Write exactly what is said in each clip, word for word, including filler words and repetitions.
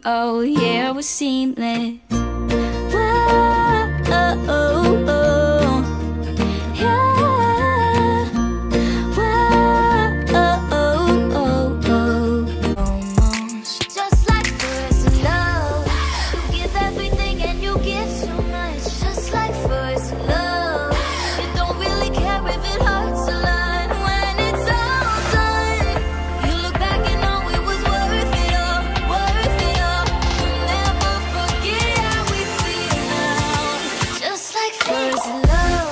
oh, yeah, it was seamless. Whoa, oh, oh, oh. Yeah. Whoa, oh, oh, oh, oh. Almost just like first love. You give everything and you give so much. Just like first love. You don't really care if it hurts a lot. When it's all done, you look back and know it was worth it all, worth it all. You'll never forget how we feel now. Just like first love.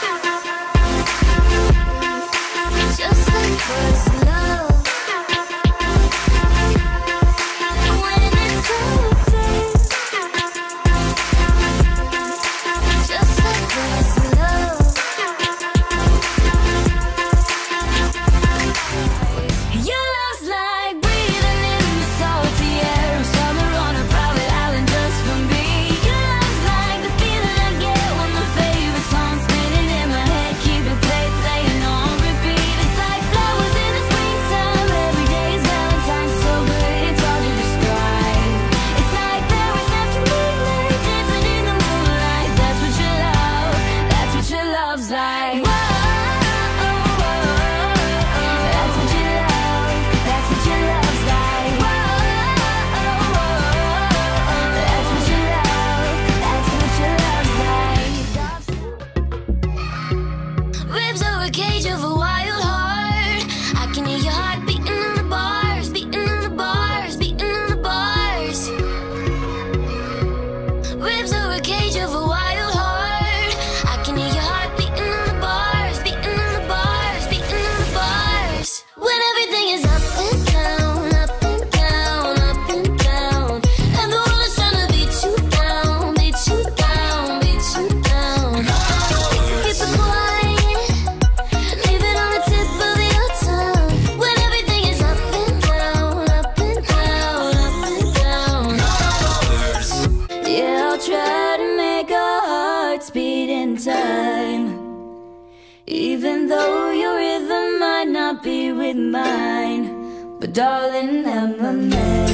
Just like first love. When it's all done, just like first love. Your love's like breathing in the salty air of summer on a private island just for me. Your love's like the feeling I get when my favorite song's spinning in my head. Keep it play, playing on repeat. It's like flowers in the springtime. Every day's Valentine's, so good it's hard to describe. It's like Paris after midnight, dancing in the moonlight. That's what you love. That's what your love's like. Whoa, oh, oh, oh, oh. That's what you love. That's what your love's like. Whoa, oh, oh, oh, oh. That's what you love. That's what your love's like. Ribs are a cage of a wild heart. I can hear your heart beating on the bars, beating on the bars, beating on the bars. Ribs are a cage of a wild heart. I can hear your heart beating on the bars, beating on the bars, beating on the bars. When everything is up and down, up and down, up and down, and the world is trying to beat you down, beat you down, beat you down. Keep it quiet, leave it on the tip of your tongue. When everything is up and down, up and down, up and down. Yeah, I'll try to make our hearts beat in time, even though your rhythm might not be with mine. But darling, I'm a man.